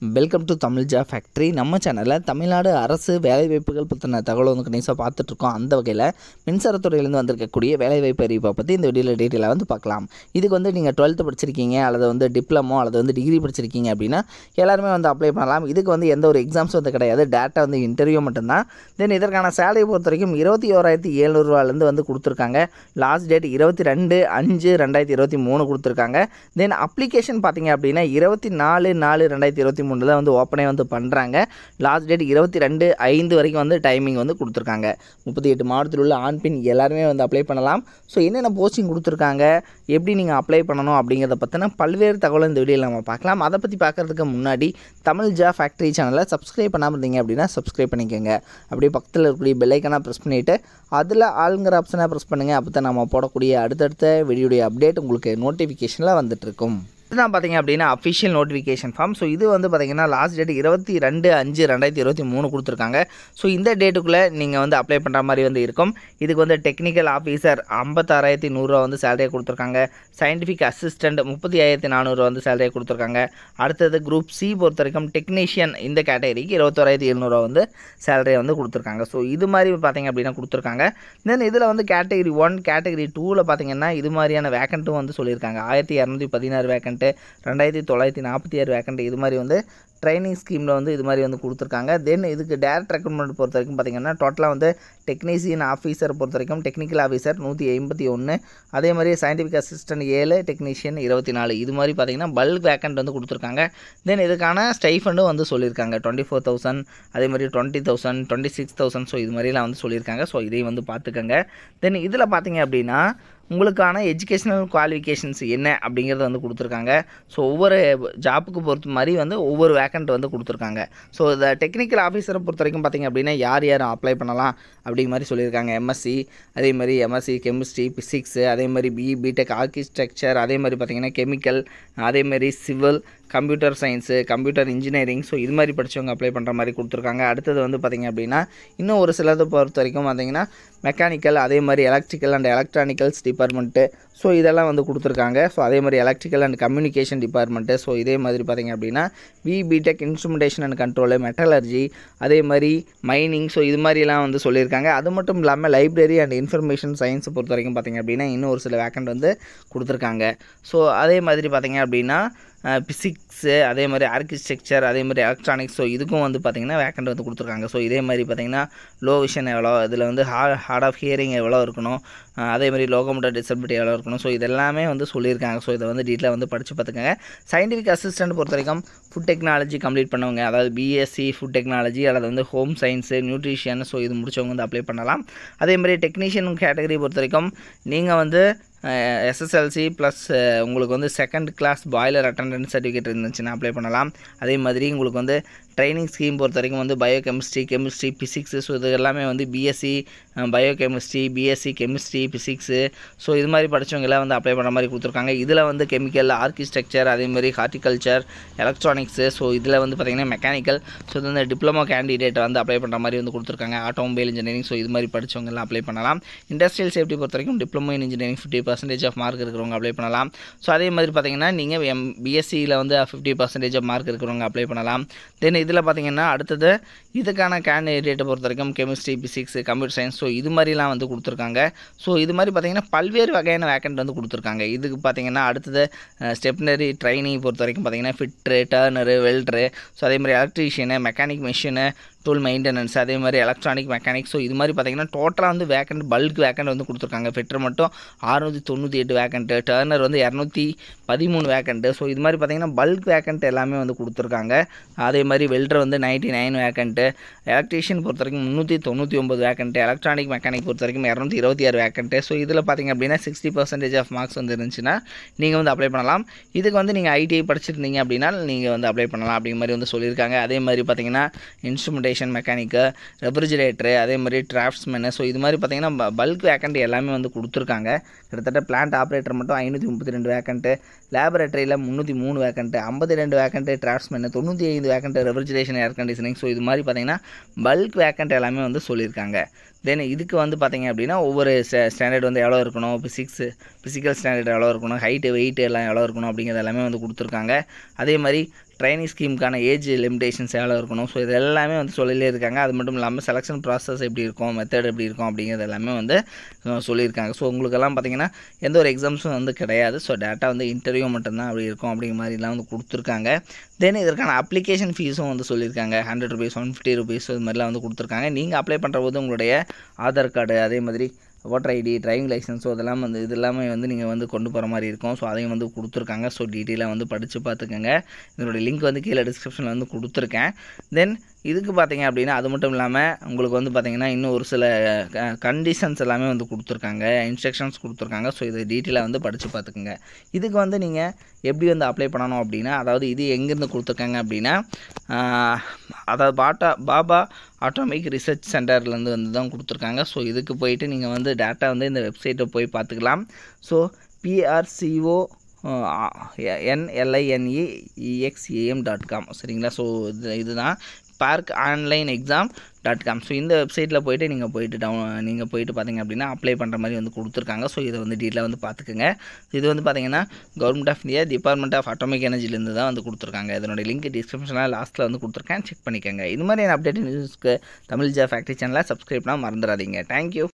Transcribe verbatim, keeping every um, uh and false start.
Welcome to Tamil job factory. நம்ம சேனலில் தமிழ்நாடு அரசு வேலைவாய்ப்புகள் பற்றின தகவல் வந்து கணிசாக பார்த்துட்ருக்கோம். அந்த வகையில் மின்சாரத்துறையிலேருந்து வந்திருக்கக்கூடிய வேலைவாய்ப்பு அறிவிப்பை பற்றி இந்த வீடியோவில் டீட்டெயிலாக வந்து பார்க்கலாம். இதுக்கு வந்து நீங்கள் டுவெல்த்து படிச்சிருக்கீங்க அல்லது வந்து டிப்ளமோ அல்லது வந்து டிகிரி படிச்சிருக்கீங்க அப்படின்னா எல்லாருமே வந்து அப்ளை பண்ணலாம். இதுக்கு வந்து எந்த ஒரு எக்ஸாம்ஸும் வந்து கிடையாது, டேட்டா வந்து இன்டர்வியூ மட்டும்தான். தென் இதற்கான சேலரி பொறுத்த வரைக்கும் இருபத்தி ஓராயிரத்தி எழுநூறுவாலேருந்து வந்து கொடுத்துருக்காங்க. லாஸ்ட் டேட் இருபத்தி ரெண்டு அஞ்சு ரெண்டாயிரத்தி இருபத்தி மூணு கொடுத்துருக்காங்க. தென் அப்ளிகேஷன் பார்த்தீங்க அப்படின்னா இருபத்தி நாலு நாலு ரெண்டாயிரத்தி இருபத்தி மூணு தான் வந்து ஓப்பனே வந்து பண்ணுறாங்க. லாஸ்ட் டேட் இருபத்தி ரெண்டு ஐந்து வரைக்கும் வந்து டைமிங் வந்து கொடுத்துருக்காங்க. முப்பத்தி எட்டு மாவட்டத்தில் உள்ள ஆண் பெண் எல்லாருமே வந்து அப்ளை பண்ணலாம். ஸோ என்னென்ன போஸ்டிங் கொடுத்துருக்காங்க, எப்படி நீங்கள் அப்ளை பண்ணணும் அப்படிங்கிறத பற்றின பல்வேறு தகவல் இந்த வீடியோவில் நம்ம பார்க்கலாம். அதை பற்றி பார்க்குறதுக்கு முன்னாடி தமிழ் ஜாப் ஃபேக்ட்ரி சேனலை சப்ஸ்கிரைப் பண்ணாமல் இருந்தீங்க அப்படின்னா சப்ஸ்கிரைப் பண்ணிக்கோங்க. அப்படியே பக்கத்தில் இருக்கக்கூடிய பெல் ஐக்கானை ப்ரெஸ் பண்ணிவிட்டு அதில் ஆளுங்கிற ஆப்ஷனை ப்ரெஸ் பண்ணுங்கள். அப்போ தான் நம்ம போடக்கூடிய அடுத்தடுத்த வீடியோடைய அப்டேட் உங்களுக்கு நோட்டிஃபிகேஷனில் வந்துட்டுருக்கும். இதுதான் பார்த்தீங்க அப்படின்னா அஃபிஷியல் நோட்டிஃபிகேஷன் ஃபார்ம். ஸோ இது வந்து பார்த்தீங்கன்னா லாஸ்ட் டேட் இருபத்தி ரெண்டு அஞ்சு ரெண்டாயிரத்தி இருபத்தி மூணு கொடுத்துருக்காங்க. ஸோ இந்த டேட்டுக்குள்ளே நீங்கள் வந்து அப்ளை பண்ணுற மாதிரி வந்து இருக்கும். இதுக்கு வந்து டெக்னிக்கல் ஆஃபீஸர் ஐம்பத்தாறாயிரத்தி நூறுரூவா வந்து சேலரியாக கொடுத்துருக்காங்க. சயின்டிஃபிக் அசிஸ்டண்ட் முப்பத்தி ஆயிரத்தி நானூறுரூவா வந்து சேலரியாக கொடுத்துருக்காங்க. அடுத்தது குரூப் சி பொறுத்த வரைக்கும் டெக்னீஷியன் இந்த கேட்டகரிக்கு இருபத்தோராயிரத்தி எழுநூறுவா வந்து சேலரியை வந்து கொடுத்துருக்காங்க. ஸோ இது மாதிரி பார்த்தீங்க அப்படின்னா கொடுத்துருக்காங்க. தென் இதில் வந்து கேட்டகரி ஒன் கேட்டகரி டூவில் பார்த்தீங்கன்னா இது மாதிரியான வேக்கண்ட்டும் வந்து சொல்லியிருக்காங்க. ஆயிரத்தி இரநூத்தி பதினாறு வேக்கண்ட், ரெண்டாயிரத்தி தொள்ளாயிரத்தி நாற்பத்தி ஆறு வேக்கண்ட் இது மாதிரி வந்து ட்ரைனிங் ஸ்கீமில் வந்து இது மாதிரி வந்து கொடுத்துருக்காங்க. தென் இதுக்கு டேரக்ட் ரெக்ரூட்மெண்ட் பொறுத்த வரைக்கும் பார்த்திங்கன்னா டோட்டலாக வந்து டெக்னீஷியன் ஆஃபீஸர் பொறுத்த வரைக்கும் டெக்னிக்கல் ஆஃபீஸர் நூற்றி ஐம்பத்தி ஒன்று, அதே மாதிரி சயின்டிஃபிக் அசிஸ்டன்ட் ஏழு, டெக்னீஷியன் இருபத்தி நாலு இது மாதிரி பார்த்திங்கன்னா பல்க் வேக்கண்ட் வந்து கொடுத்துருக்காங்க. தென் இதுக்கான ஸ்டைஃபண்டும் வந்து சொல்லியிருக்காங்க டுவெண்ட்டி ஃபோர் தௌசண்ட், அதே மாதிரி twenty thousand twenty six thousand so இது மாதிரிலாம் வந்து சொல்லியிருக்காங்க. ஸோ இதையும் வந்து பார்த்துக்கோங்க. தென் இதில் பார்த்திங்க அப்படின்னா உங்களுக்கான எஜுகேஷ்னல் குவாலிஃபிகேஷன்ஸ் என்ன அப்படிங்கிறத வந்து கொடுத்துருக்காங்க. ஸோ ஒவ்வொரு ஜாப்புக்கு பொறுத்த மாதிரி வந்து ஒவ்வொரு வேக்கண்ட் வந்து கொடுத்துருக்காங்க. ஸோ இந்த டெக்னிக்கல் ஆஃபீஸரை பொறுத்த வரைக்கும் பார்த்திங்க அப்படின்னா யார் யார் அப்ளை பண்ணலாம் அப்படிங்கிற மாதிரி சொல்லியிருக்காங்க. எம்எஸ்சி, அதே மாதிரி எம்எஸ்சி கெமிஸ்ட்ரி, பிசிக்ஸு, அதே மாதிரி பிஇ பிடெக் ஆர்கிடெக்சர், அதே மாதிரி பார்த்திங்கன்னா கெமிக்கல், அதே மாதிரி civil, computer science, computer engineering so இது மாதிரி படித்தவங்க அப்ளை பண்ணுற மாதிரி கொடுத்துருக்காங்க. அடுத்தது வந்து பார்த்திங்க அப்படின்னா இன்னும் ஒரு சிலதை பொறுத்த வரைக்கும் பார்த்திங்கன்னா மெக்கானிக்கல், அதே மாதிரி electrical and electronicals department so இதெல்லாம் வந்து கொடுத்துருக்காங்க. ஸோ அதே மாதிரி electrical and communication department so இதே மாதிரி பார்த்திங்க அப்படின்னா BE BTech instrumentation and control, metallurgy, அதே மாதிரி மைனிங் ஸோ இது மாதிரிலாம் வந்து சொல்லியிருக்காங்க. அது மட்டும் இல்லாமல் லைப்ரரி அண்ட் இன்ஃபர்மேஷன் சயின்ஸை பொறுத்த வரைக்கும் பார்த்திங்க அப்படின்னா இன்னும் ஒரு சில வேக்கண்ட் வந்து கொடுத்துருக்காங்க. ஸோ அதே மாதிரி பார்த்திங்க அப்படின்னா பிசிக்ஸு, அதே மாதிரி ஆர்கிடெக்சர், அதே மாதிரி எலக்ட்ரானிக்ஸ் ஸோ இதுக்கும் வந்து பார்த்திங்கன்னா வேக்கண்ட் வந்து கொடுத்துருக்காங்க. ஸோ இதே மாதிரி பார்த்திங்கன்னா லோ விஷன் எவ்வளோ, இதில் வந்து ஹா ஹார்ட் ஆஃப் ஹியரிங் எவ்வளோ இருக்கணும், அதே மாதிரி லோகோமோட்டர் டிசபிலிட்டி எவ்வளோ இருக்கணும் ஸோ இதெல்லாமே வந்து சொல்லியிருக்காங்க. ஸோ இதை வந்து டீட்டெயிலாக வந்து படித்து பார்த்துக்கோங்க. சயின்டிஃபிக் அசிஸ்டன்ட் பொறுத்த வரைக்கும் ஃபுட் டெக்னாலஜி கம்ப்ளீட் பண்ணவங்க, அதாவது பிஎஸ்சி ஃபுட் டெக்னாலஜி அல்லது வந்து ஹோம் சயின்ஸு, நியூட்ரிஷன் ஸோ இது முடித்தவங்க வந்து அப்ளை பண்ணலாம். அதே மாதிரி டெக்னீஷியன் கேட்டகரி பொறுத்த வரைக்கும் நீங்கள் வந்து எஸ்எஸ்எல்சி ப்ளஸ் உங்களுக்கு வந்து second class boiler attendance certificate இருந்துச்சுன்னா அப்ளை பண்ணலாம். அதே மாதிரி உங்களுக்கு வந்து ட்ரைனிங் ஸ்கீம் பொறுத்த வரைக்கும் வந்து bio chemistry, chemistry, physics so இது எல்லாமே வந்து BSc bio chemistry, BSc chemistry, physics so இது மாதிரி படித்தவங்க எல்லாம் வந்து அப்ளை பண்ணுற மாதிரி கொடுத்துருக்காங்க. இதில் வந்து கெமிக்கல், ஆர்கிடெக்சர், அதே மாதிரி ஹார்டிகல்ச்சர், எலக்ட்ரானிக்ஸு ஸோ இதில் வந்து பார்த்திங்கன்னா மெக்கானிக்கல் ஸோ இது வந்து டிப்ளமோ கேண்டிடேட் வந்து அப்ளை பண்ணுற மாதிரி வந்து கொடுத்துருக்காங்க. ஆட்டோமொபைல் இன்ஜினியரிங் ஸோ இது மாதிரி படித்தவங்க எல்லாம் அப்ளை பண்ணலாம். இண்டஸ்ட்ரியல் சேஃப்டி பொறுத்த வரைக்கும் diploma in engineering fifty percentage of mark இருக்கிறவங்க அப்ளை பண்ணலாம். ஸோ அதே மாதிரி பார்த்திங்கன்னா நீங்கள் எம் பிஎஸ்சியில் வந்து ஃபிஃப்டி பர்சன்டேஜ் ஆஃப் மார்க் இருக்கிறவங்க அப்ளை பண்ணலாம். தென் இதில் பார்த்திங்கன்னா அடுத்தது இதுக்கான கேண்டிடேட்டை பொறுத்த வரைக்கும் chemistry, physics, computer science so இது மாதிரிலாம் வந்து கொடுத்துருக்காங்க. ஸோ இது மாதிரி பார்த்திங்கன்னா பல்வேறு வகையான வேக்கண்ட் வந்து கொடுத்துருக்காங்க. இதுக்கு பார்த்திங்கன்னா அடுத்தது ஸ்டெப்னரி ட்ரைனிங் பொறுத்த வரைக்கும் பார்த்திங்கன்னா ஃபிட்ரு, டர்னரு, வெல்டரு ஸோ அதே மாதிரி electrician, mechanic machine, tool maintenance, அதே மாதிரி எலக்ட்ரானிக் மெக்கானிக் ஸோ இது மாதிரி பார்த்திங்கன்னா டோட்டலாக வந்து வேக்கண்ட் பல்க் வேக்கண்ட் வந்து கொடுத்துருக்காங்க. ஃபிட்டர் மட்டும் அறுநூற்றி தொண்ணூற்றி எட்டு வேக்கண்ட்டு, டர்னர் வந்து இரநூத்தி பதிமூணு வேக்கண்ட்டு ஸோ இது மாதிரி பார்த்திங்கன்னா பல்க் வேக்கண்ட் எல்லாமே வந்து கொடுத்துருக்காங்க. அதே மாதிரி வெல்டர் வந்து நைன்ட்டி நைன் வேக்கண்ட்டு, எலக்ட்ரீஷியன் பொறுத்த வரைக்கும் முந்நூற்றி தொண்ணூற்றி ஒம்பது வேக்கண்ட்டு, எலக்ட்ரானிக் மெக்கானிக் பொறுத்த வரைக்கும் இரநூத்தி இருபத்தி ஆறு வேக்கண்ட்டு. ஸோ இதில் பார்த்திங்க அப்படின்னா சிக்ஸ்டி பர்சன்டேஜ் ஆஃப் மார்க்ஸ் வந்து இருந்துச்சுன்னா நீங்கள் வந்து அப்ளை பண்ணலாம். இதுக்கு வந்து நீங்கள் ஐடிஐ படிச்சிருந்தீங்க அப்படின்னா நீங்கள் வந்து அப்ளை பண்ணலாம் அப்படிங்கிற மாதிரி வந்து சொல்லியிருக்காங்க. அதே மாதிரி பார்த்திங்கன்னா இன்ஸ்ட்ருமெண்டேஷன் மெக்கானிக்கு, ரெஃப்ரிஜரேட்டரு, அதே மாதிரி டிராஃப்ட்ஸ்மேனு ஸோ இது மாதிரி பார்த்திங்கன்னா பல்க் வேக்கண்ட் எல்லாமே வந்து கொடுத்துருக்காங்க. கிட்டத்தட்ட பிளான்ட் ஆப்ரேட்டர் மட்டும் ஐநூற்றி முப்பத்தி ரெண்டு வேக்கண்ட்டு, லேபரேட்டரியில் முந்நூற்றி மூணு வேக்கண்ட்டு, ஐம்பத்தி ரெண்டு வேக்கண்ட்டு டிராஃப்ட்ஸ்மேனு, தொண்ணூற்றி ஐந்து vacant refrigeration air conditioning so இது மாதிரி பார்த்திங்கன்னா பல்க் வேக்கண்ட் எல்லாமே வந்து சொல்லியிருக்காங்க. தென் இதுக்கு வந்து பார்த்திங்க அப்படின்னா ஒவ்வொரு ஸ்டாண்டர்ட் வந்து எவ்வளோ இருக்கணும், ஃபிசிக்ஸு ஃபிசிக்கல் ஸ்டாண்டர்ட் எவ்வளோ இருக்கணும், ஹைட்டு வெயிட் எல்லாம் எவ்வளோ இருக்கணும் அப்படிங்கிறது எல்லாமே வந்து கொடுத்துருக்காங்க. அதே மாதிரி ட்ரைனிங் ஸ்கீமுக்கான ஏஜ் லிமிடேஷன்ஸ் எவ்வளோ இருக்கணும். ஸோ இது எல்லாமே வந்து சொல்லிலே இருக்காங்க. அது மட்டும் இல்லாமல் செலெக்ஷன் ப்ராசஸ் எப்படி இருக்கும், மெத்தட் எப்படி இருக்கும் அப்படிங்கிறது எல்லாமே வந்து சொல்லியிருக்காங்க. ஸோ உங்களுக்கெல்லாம் பார்த்திங்கன்னா எந்த ஒரு எக்ஸாம்ஸும் வந்து கிடையாது. ஸோ டேட்டா வந்து இன்டர்வியூ மட்டும்தான் அப்படி இருக்கும் அப்படிங்கிற மாதிரிலாம் வந்து கொடுத்துருக்காங்க. தென் இதற்கான அப்ளிகேஷன் ஃபீஸும் வந்து சொல்லியிருக்காங்க. Hundred rupees one fifty rupees இது மாதிரிலாம் வந்து கொடுத்துருக்காங்க. நீங்கள் அப்ளை பண்ணுற போது உங்களுடைய ஆதார் கார்டு, அதே மாதிரி voter ID, driving licence, so அதெல்லாம் வந்து இது எல்லாமே வந்து நீங்கள் வந்து கொண்டு போகிற மாதிரி இருக்கும். ஸோ அதையும் வந்து கொடுத்துருக்காங்க. ஸோ டீட்டெயிலாக வந்து படித்து பார்த்துக்கோங்க. இதனுடைய லிங்க் வந்து கீழே டிஸ்கிரிப்ஷனில் வந்து கொடுத்துருக்கேன். தென் இதுக்கு பார்த்தீங்க அப்படின்னா அது மட்டும் இல்லாமல் உங்களுக்கு வந்து பார்த்திங்கன்னா இன்னும் ஒரு சில கண்டிஷன்ஸ் எல்லாமே வந்து கொடுத்துருக்காங்க, இன்ஸ்ட்ரக்ஷன்ஸ் கொடுத்துருக்காங்க. ஸோ இது டீட்டெயிலாக வந்து படித்து பார்த்துக்குங்க. இதுக்கு வந்து நீங்கள் எப்படி வந்து அப்ளை பண்ணணும் அப்படின்னா, அதாவது இது எங்கேருந்து கொடுத்துருக்காங்க அப்படின்னா, அதாவது பாட்டா பாபா ஆட்டோமிக் ரிசர்ச் சென்டர்லேருந்து வந்து தான் கொடுத்துருக்காங்க. ஸோ இதுக்கு போயிட்டு நீங்கள் வந்து டேட்டா வந்து இந்த வெப்சைட்டை போய் பார்த்துக்கலாம். So PRCO NLINEXAM dot com சரிங்களா. ஸோ இது இதுதான் BARC online exam dot com. So இந்த வெப்சைட்டில் போய்ட்டு நீங்கள் போய்ட்டு டவுன் நீங்கள் போய்ட்டு பார்த்தீங்க அப்படின்னா அப்ளை பண்ணுற மாதிரி வந்து கொடுத்துருக்காங்க. ஸோ இதை வந்து டீட்டெயிலாக வந்து பார்த்துக்குங்க. இது வந்து பார்த்தீங்கன்னா government of India department of atomic எனர்ஜிலேருந்து தான் வந்து கொடுத்துருக்காங்க. இதனுடைய லிங்க் டிஸ்கிரிப்ஷனில் லாஸ்ட்டில் வந்து கொடுத்துருக்கேன், செக் பண்ணிக்கோங்க. இது மாதிரி அப்டேட் நியூஸ்க்கு தமிழ் ஜா ஃபேக்ட்ரி சேனலை சப்ஸ்கிரைப் பண்ணால் மறந்துடாதீங்க. தேங்க்யூ.